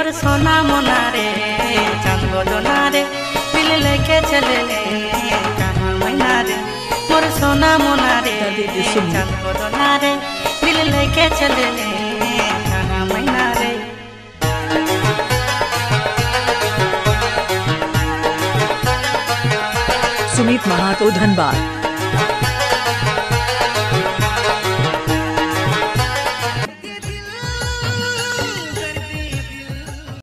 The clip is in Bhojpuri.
मोर सोना मोना रे चांद बदना रे दिल लेके चले ले कहाँ मैना रे मोर सोना मोना रे चांद बदना रे दिल लेके चले ले कहाँ मैना रे। सुमित महातो धनबाद।